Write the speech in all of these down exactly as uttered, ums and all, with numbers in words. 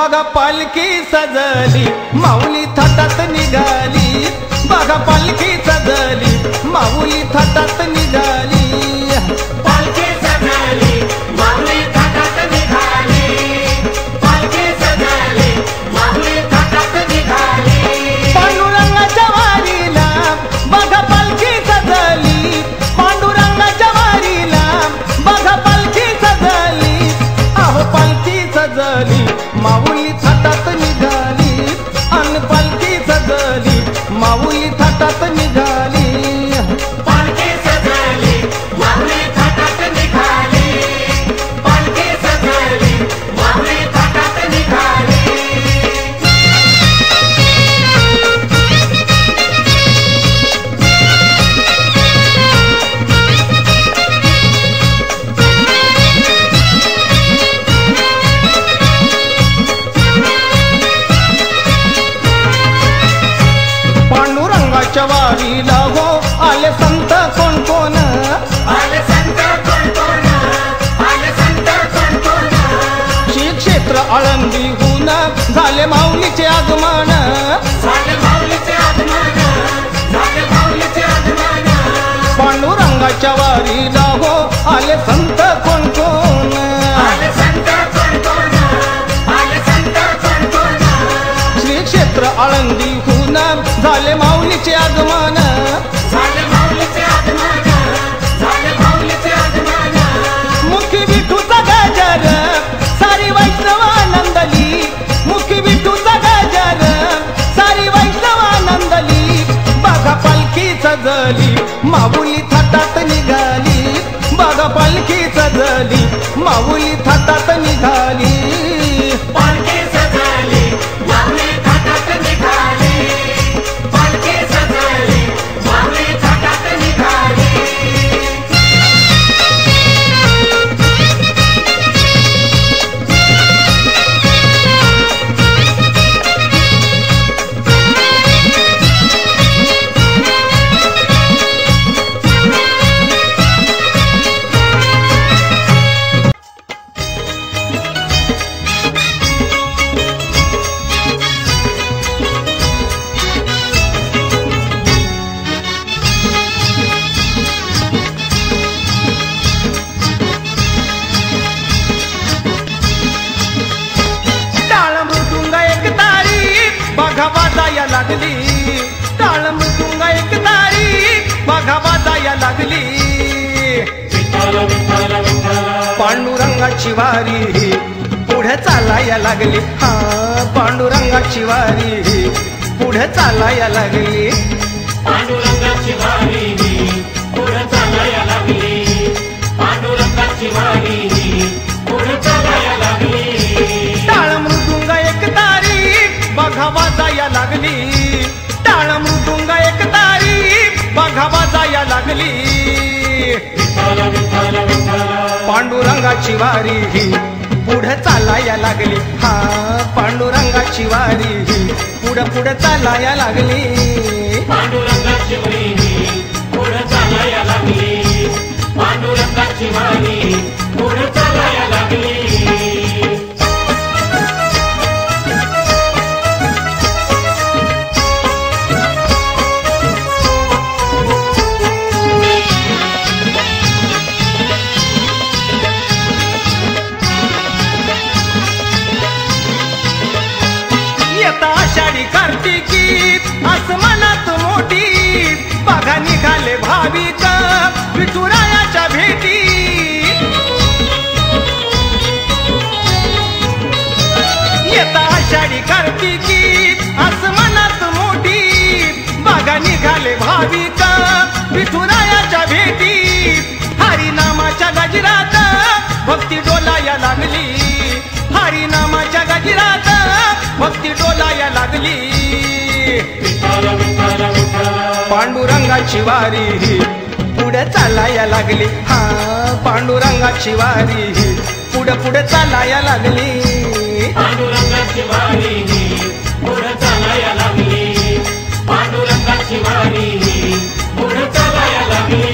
बघा पालखी सजली माऊली थाटात निघाली, बघा पालखी सजली माऊली थाटात निघाली, पालखी सजली माऊली थाटात निघाली, पालखी सजली माऊली थाटात निघाली, पांडुरंगाच्या वारीला बघा पालखी सजली, पांडुरंगाच्या वारीला बघा पालखी सजली, अहो पालखी सजली माऊली थाटात निघाली, अन पालखी सजली माऊली थाटात निघाली, पालखी सजली माऊली थाटात निघाली, पालखी सजली माऊली थाटात निघाली. पांडुरंगाच्या वारीला हो आले संत कोण कोण, आले संत कोण कोण, आले संत कोण कोण, श्री क्षेत्र आळंदीहून झाले माऊलीचे आगमन, झाले माऊलीचे आगमन, झाले माऊलीचे आगमन, पांडुरंगाच्या वारीला हो आले संत कोण कोण, आले संत कोण कोण, आले संत कोण कोण, श्री क्षेत्र आळंदीहून झाले माऊलीचे आगमन, झाले माऊलीचे आगमन, झाले माऊलीचे आगमन, मुखी विठूचा गजर सारी वैष्णवानंदली, मुखी विठूचा गजर सारी वैष्णवानंदली, बघा पालखी सजली माऊली थाटात निघाली, बघा पालखी सजली माऊली थाटात निघाली, पालखी सजली माऊली थाटात निघाली, पालखी सजली माऊली थाटात निघाली. टाळ मृदुंग एक तारी बघा वाजाया लागली, टाळ मृदुंग एक तारी बघा वाजाया लागली, विठ्ठल विठ्ठल विठ्ठल, पांडुरंगाची वारी पुढे चालाया लागली, हा पांडुरंगाची वारी पुढे चालाया लागली, पांडुरंगाची वारी पुढे चालाया लागली, पांडुरंगाची वारी पुढे चालाया लागली, टाळ मृदुंग एक तारी बघा वाजाया लागली, टाळ मृदुंग एक तारी बघा वाजाया लागली, विठ्ठल विठ्ठल विठ्ठल, पांडुरंगाची वारी पुढे चालाया लागली, हा पांडुरंगाची वारी पुढे पुढे चालाया लागली, पांडुरंगाची वारी पुढे चालाया लागली, पांडुरंगाची वारी पुढे चालाया लागली. येता आषाढी कार्तिकी आसमानात मोठी बघा निघाले भाविक विठुरायाच्या भेटी, येता आषाढी कार्तिकी आसमानात मोठी बघा निघाले भाविक विठुरायाच्या भेटी, हरिनामाच्या गजरात भक्ती डोलाया लागली, हरिनामाच्या गजरात भक्ती डोलाया लागली, विठ्ठल विठ्ठल विठ्ठल, पांडुरंगाची वारी पुढे चालाया लागली, हा पांडुरंगाची वारी पुढे पुढे चालाया लागली, पांडुरंगाची वारी पुढे चालाया लागली, पांडुरंगाची वारी पुढे चालाया लागली.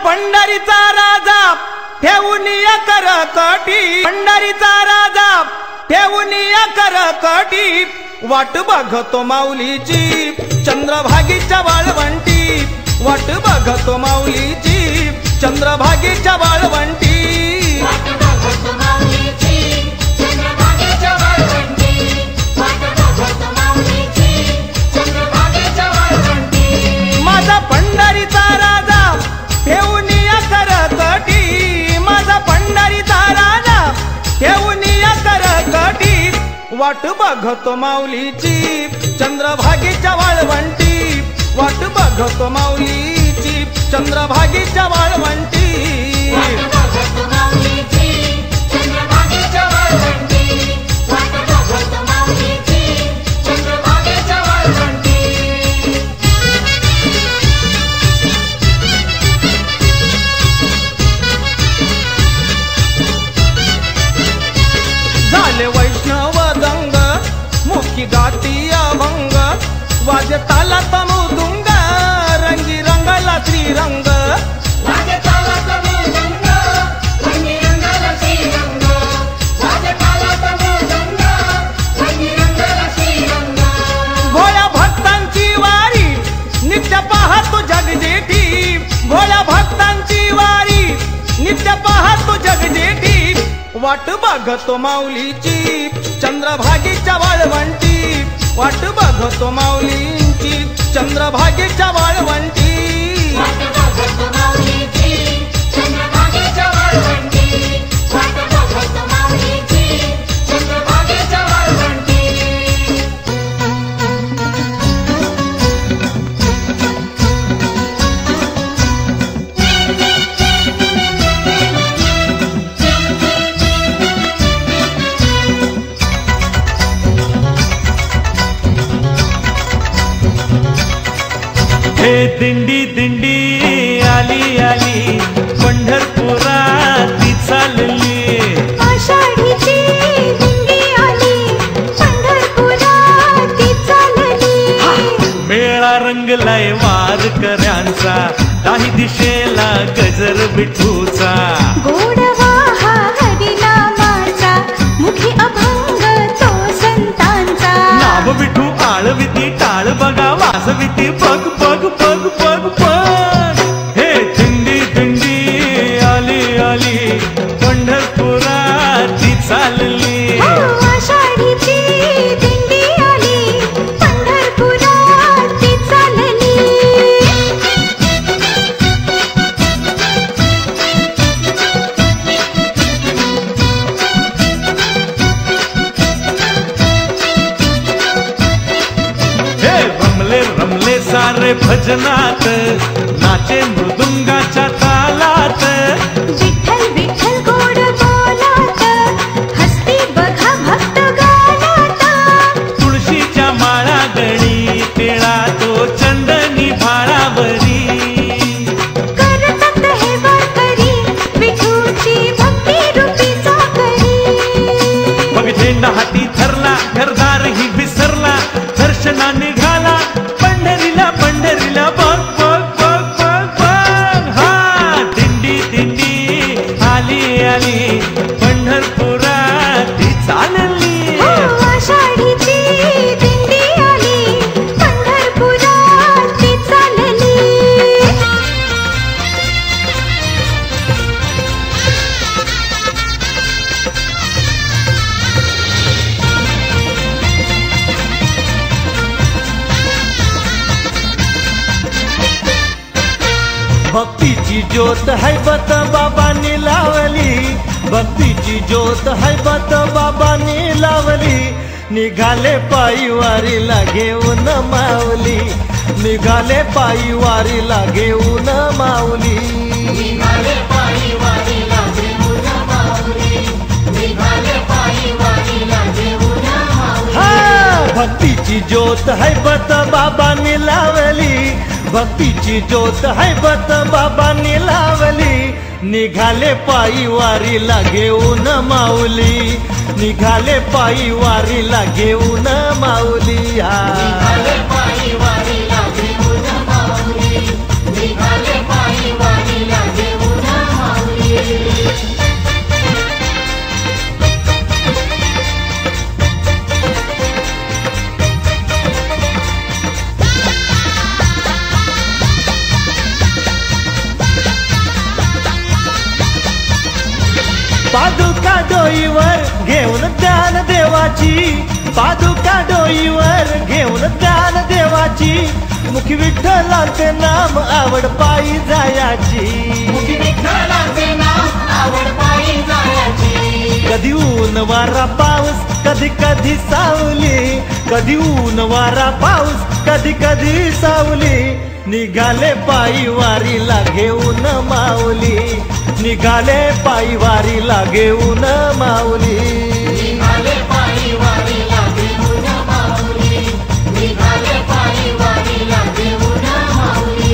पंढरीचा राजा ठेवून कर कटी, पंढरीचा राजा ठेवून कर कटी, वाट बघतो माऊलीची चंद्रभागीच्या वाळवंटी, वाट बघतो माऊलीची चंद्रभागीच्या वाळवंटी. वाट बघतो माऊलीची चंद्रभागेच्या वाळवंटी, वाट बघतो माऊलीची चंद्रभागेच्या वाळवंटी. माझा पंढरीचा राजा ठेवून कर कटी, माझा पंढरीचा राजा ठेवून कर कटी, वाट बघतो माऊलीची चंद्रभागेच्या वाळवंटी, वाट बघतो माऊलीची चंद्रभागेच्या वाळवंटी. वाट बघतो माऊलीची चंद्रभागेच्या वाळवंटी, वाट बघतो माऊलीची चंद्रभागेच्या वाळवंटी. झाले वैष्णव दंग मुखी गाती अभंग, वाजे तालात मृदुंग रंगी रंगला श्रीरंग. वाजे तालात मृदुंग रंगी रंगला श्रीरंग, वाजे तालात मृदुंग रंगी रंगला श्रीरंग. भोळ्या भक्तांची वारी नित्य पाहतो जगजेठी, भोळ्या भक्तांची वारी नित्य पाहतो जगजेठी, वाट बघतो माऊलीची चंद्रभागेच्या वाळवंटी, वाट बघतो माऊलींची चंद्रभागेच्या वाळवंटी. वाट बघतो माऊलीची चंद्रभागेच्या वाळवंटी, वाट बघतो माऊलीची चंद्रभागेच्या वाळवंटी. हे दिंडी दिंडी आली आली पंढरपुरात ती चालली, आषाढीची दिंडी आली पंढरपुरात ती चालली. मेळा रंगलाय वारकऱ्यांचा, दाही दिशेला गजर विठूचा, गोडवा हा हरिनामाचा, मुखी अभंग तो संतांचा. नाव विठू आळविती टाळ बघा वासविती बघ बघ बघ बघ बघ. हे दिंडी दिंडी आली आली पंढरपुरात ती चालली. हो, आषाढीची दिंडी आली पंढरपुरात ती चालली. हे रमले रमले सारे भजनात, नाचे मृदुंगाच्या तालात, विठ्ठल विठ्ठल गोड बोलात, हसती बघा भक्त गालात. तुळशीच्या माळा गणी टिळा तो चंदनी भाळावरी, करतात हे वारकरी विठूची भक्ती रूपी चाकरी. मग झेंडा हाती धरला घरदार ही विसरला, दर्शना निघाला पंढरीला पंढरीला बघ बघ बघ बघ बघ. हा दिंडी दिंडी आली आली पंढरपुरात ती चालली. हो, आषाढीची दिंडी आली पंढरपुरात ती चालली. भक्तीची ज्योत हैबत बाबांनी लावली, भक्तीची ज्योत हैबत बाबांनी लावली. निघाले पायी वारीला घेऊन माऊली, निघाले पायी वारीला घेऊन माऊली. निघाले पायी वारीला घेऊन माऊली, निघाले पायी वारीला घेऊन माऊली. हा भक्तीची ज्योत हैबत बाबांनी लावली, भक्तीची ज्योत हैबत बाबांनी लावली. निघाले पायी वारीला घेऊन माऊली, निघाले पायी वारीला घेऊन माऊली. निघाले पायी वारीला घेऊन माऊली, निघाले पायी वारीला घेऊन पादुका डोईवर घेऊन ज्ञान देवाची, पादुका डोईवर घेऊन ज्ञान देवाची, मुखी विठ्ठलाचे नाम आवड पायी जायाची, मुखी विठ्ठलाचे नाम आवड पायी जायाची. कधी ऊन वारा पाऊस कधी कधी सावली, कधी ऊन वारा पाऊस कधी कधी सावली, निघाले पायी वारीला घेऊन माऊली, निघाले पायी वारीला घेऊन माऊली. निघाले पायी वारीला घेऊन माऊली, निघाले पायी वारीला घेऊन माऊली.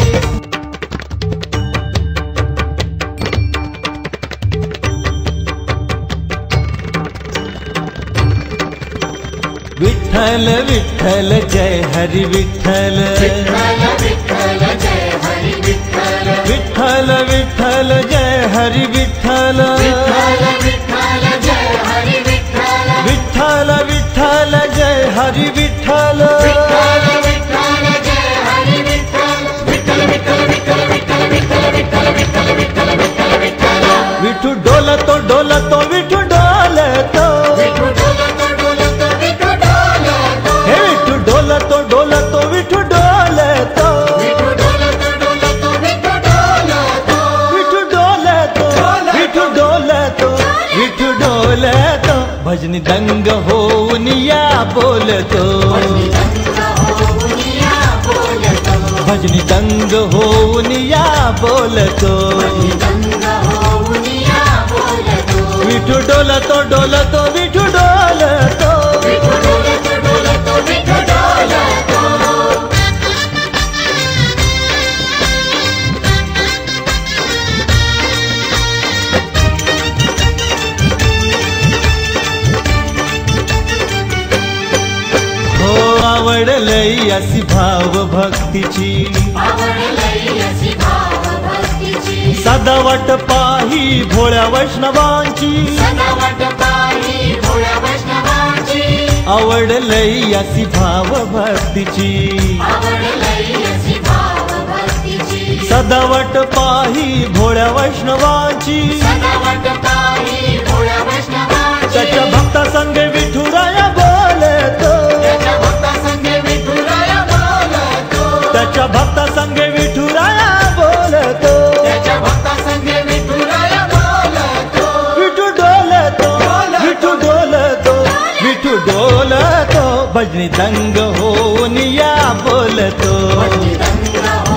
विठ्ठल विठ्ठल जय हरी विठ्ठल, विठ्ठल विठ्ठल जय हरी विठ्ठल, विठ्ठल विठ्ठल जय हरी विठ्ठल, विठ्ठल विठ्ठल जय हरी विठ्ठल, विठ्ठल विठ्ठल जय हरी विठ्ठल, विठ्ठल विठ्ठल जय हरी विठ्ठल, विठ्ठल विठ्ठल विठ्ठल विठ्ठल विठ्ठल विठ्ठल विठ्ठल विठ्ठल विठ्ठल. विठू डोलतो डोलतो विठू डोलतो, विठू डोलतो डोलतो विठू डोलतो, हे विठू डोलतो डोलतो विठू डोलतो, विठू डोलतो डोलतो विठू डोलतो, विठू डोलतो विठू डोलतो विठू डोलतो, भजनी दंग होऊन या बोलतो, भजनी दंग होऊन या बोलतो, विठू डोलतो डोलतो विठू डोलतो. विठू डोलतो डोलतो विठू डोलतो. हो आवडलई अशी भाव भक्तीची, आवडलई अशी भाव भक्तीची, सदा वाट पाही भोळ्या वैष्णवांची, सदा वाट पायी भोळ्या वैष्णवांची, आवडलई अशी भाव भक्तीची, आवडलई अशी भाव भक्तीची, सदा वाट पाही भोळ्या वैष्णवांची, सदा वाट पायी भोळ्या वैष्णवांची, त्याच्या भक्ता संग विठुराया बोलतो, त्याच्या भक्तासंगे विठुराया बोलतो, त्याच्या भक्ता संग विठुराया बोलतो, त्याच्या भक्तासंगे विठुराया बोलतो, विठू डोलतो विठू डोलतो विठू डोलतो, भजनी दंग होऊन या बोलतो, भजनी दंग